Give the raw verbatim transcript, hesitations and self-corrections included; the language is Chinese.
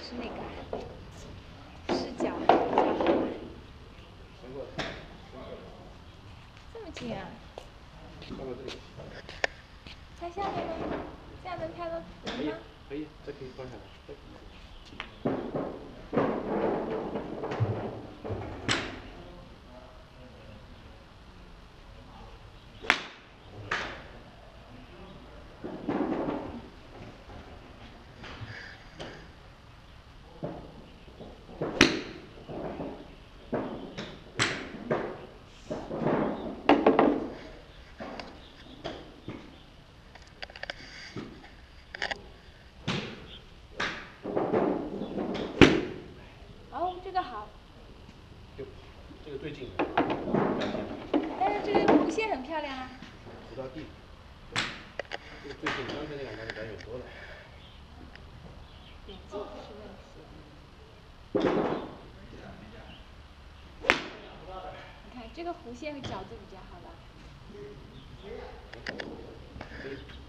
是那个视角比较好。这么近啊？拍下面吗？这样能拍到人吗？ 可以，这可以放下来。 哦，这个好。 就这个最近。 但是这个弧线很漂亮啊。 不到地。这个最近，刚才那两张就感远多了。 远近不是问题。你看这个弧线和角度比较好吧？ 可以。